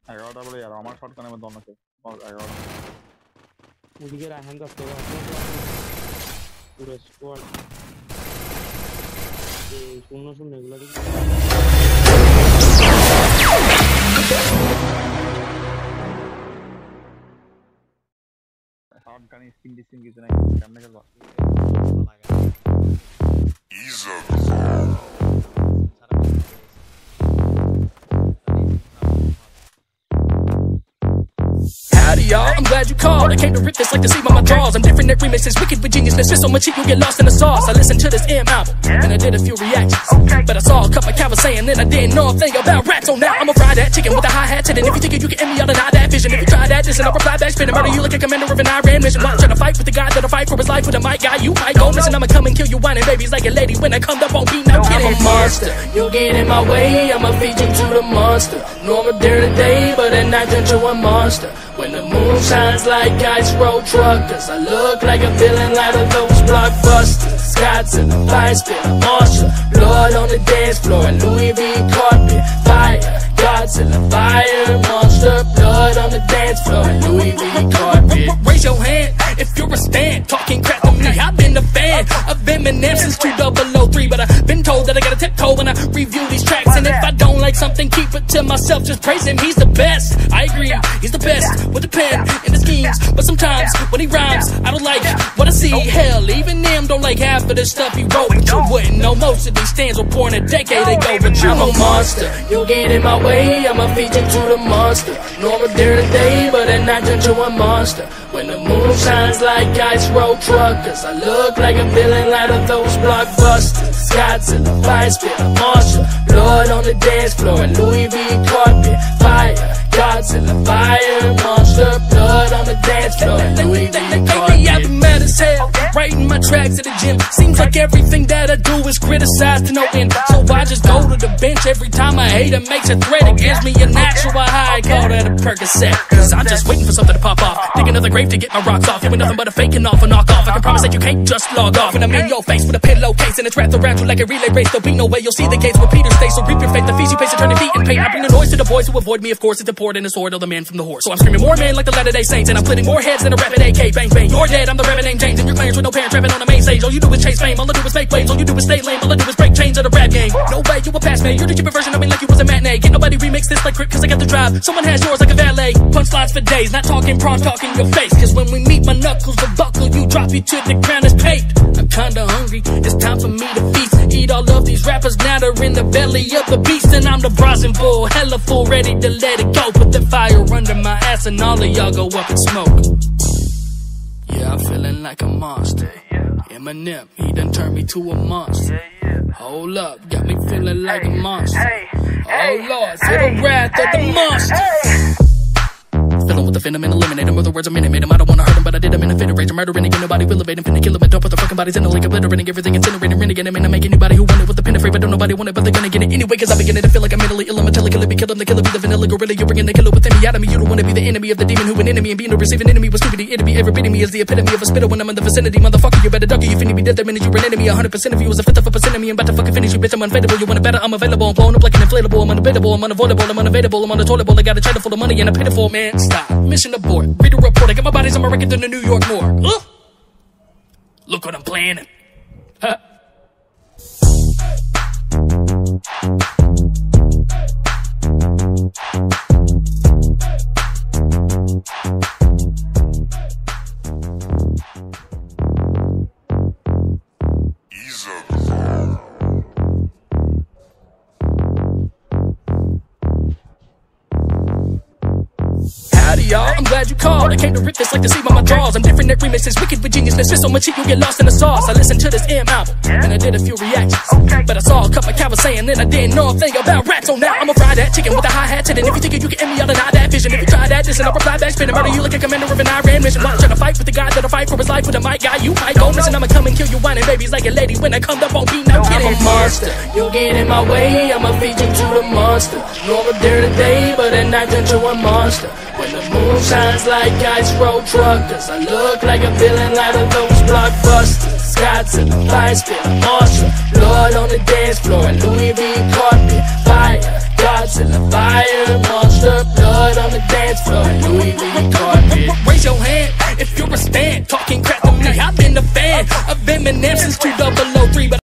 11টা বলে यार আমার শটগানের মধ্যে অন্য কেউ 11টা ওদিকে রায়হান কাজ করে পুরো স্কোয়াড শূন্য শূন্য এগুলো দেখি শটগানে স্কিন ডিসিং কিছু নাই কেমনে খেলবো Howdy y'all, I'm glad you called. I came to rip this like the seam on my jaws. I'm different at remixes, wicked with geniusness. There's so much heat, you'll get lost in the sauce. I listened to this M album, and I did a few reactions. But I saw a couple cowards saying that I didn't know a thing about rap. So now I'ma fry that chicken with a hi-hat hit. And if you think you can end me, I'll deny that vision. If you try that, listen, I'll reply back, spin and murder you like a commander of an Iran mission. While trying to fight with the guy that'll fight for his life with a mic guy, you might go missing. I'ma come and kill you whining babies like a lady. When I come up, won't be no kidding. I'm a monster, you'll get in my way, I'ma feed you to the monster. Normal during the day, but at night turn to a monster. When the moon shines like ice road truckers, I look like a villain out of those blockbusters. Scots in the fire, spit a monster. Blood on the dance floor, Louis V carpet. Fire, gods in the fire, monster. Blood on the dance floor, Louis V carpet. Raise your hand if you're a stan, talking crap to me. I've been a fan of Eminem since 2003, but I've been told that I gotta tiptoe when I review these tracks. And if I don't like something, keep it to myself, just praise him, he's the best. I agree, he's the best with the pen and the schemes, but sometimes when he rhymes, I don't like what I see. Hell, even them don't like half of the stuff he wrote, but you wouldn't know most of these stands were born a decade ago. But I'm a monster, you'll get in my way, I'ma feed you to the monster. Normal during the day, but at night turn to a monster. When the moon shines like ice road truckers, I look like a villain out of those blockbusters. Scots in the fire, spit a monster. Blood on the dance floor, Louis V carpet. Fire, gods in the fire, monster. Blood on the dance floor, Louis V carpet. I've been mad as hell, writing my tracks at the gym. Seems like everything that I do is criticized to no end. So I just go to the bench every time a hater makes a threat. It gives me a natural high, call that a Percocet. Cause I'm just waiting for something to pop off, dig another grave to get my rocks off. You ain't nothing but a faking off a knock off. I can promise that you can't just log off. When I'm in your face with a pillowcase and it's wrapped around you like a relay race, there'll be no way you'll see the gates where Peter stays. So reap your faith, the feast you pay, eternity feet and pain. I bring the noise to the boys who avoid me, of course. It's the port and the sword of the man from the horse. So I'm screaming more man like the Latter-day Saints, and I'm splitting more heads than a rapping AK. Bang bang, you're dead, I'm the rapping named James. And your clients with no parents rapping on the main stage. All you do is chase fame, all I do is make waves. All you do is stay lame, all I do is break chains of the rap game. No way, you a pass me, you're the cheaper version of me like you was a matinee. Can't nobody remix this like Crip, cause I got the drive. Someone has yours like a valet. Punchlines for days, not talking prom, talking your face. Cause when we meet, my knuckles will buckle, you drop you to the ground as paved. I'm kinda hungry, it's time for me to feast. Eat all of these rappers, now they're in the belly of the beast. And I'm the Bronson bull, hella full, ready to let it go. Put the fire under my ass and all of y'all go up and smoke. Yeah, I'm feeling like a monster. Eminem, he done turned me to a monster. Hold up, got me feeling like a monster. Oh Lord, feel the wrath of the monster. Filling with the venom and eliminate him. Other words, I'm intimate him. I don't wanna hurt him, but I did him in a fit of rage. I'm murdering again, nobody will evade him. Finna kill him and don't put the fucking bodies in the lake, obliterating everything, incinerating, renegade him. And I make anybody who want it with the pen afraid, but don't nobody want it, but they're gonna get it anyway. Cause I'm beginning to feel like I'm mentally ill. I'm a killer, be killed, I'm the killer, be the vanilla gorilla. You're bringing the killer within me out of me. You don't wanna be the enemy of the demon who an enemy, and being a receiving enemy was stupid. Enemy ever beating me is the epitome of a spitter when I'm in the vicinity. Motherfucker, you better duck it. You finna be dead the minute you're an enemy. 100% of you is a fifth of a percent of me. I'm about to fucking finish you, bitch. I'm unfadable. You want it better? I'm available. I'm blowing up like an inflatable. I'm unavailable. I'm unavoidable. I'm unavailable. I'm on the toilet bowl. I got a cheddar full of money and a pitiful man. Stop. Mission abort. Read a report. I got my bodies on my record in the New York morgue. Look what I'm planning. Huh. Howdy y'all, I'm glad you called. I came to rip this like the seam on my jaws. I'm different at remixes, wicked with geniusness. There's so much heat, you'll get lost in the sauce. I listened to this M album, and I did a few reactions. But I saw a couple cowards saying that I didn't know a thing about rap. So now I'ma fry that chicken with a hi-hat hit. And if you think you can end me, I'll deny that vision. If you try that, listen, I'll reply back, spin and murder you like a commander of an Iran mission. While trying to fight with the guy that'll fight for his life with a mic guy, you might go missing. I'ma come and kill you whining babies like a lady. When I come up, won't be no kidding. I'm a monster, you'll get in my way, I'ma feed you to the monster. Normal during the day, but at night turn to a monster. When the moon shines like ice road truckers, I look like a villain out of those blockbusters. Scots in the fire, spit a monster. Blood on the dance floor, Louis V carpet. Fire, gods in the fire, monster. Blood heads for Louis V carpet. Raise your hand if you're a stan talking crap to me. I've been a fan of Eminem since 2003, but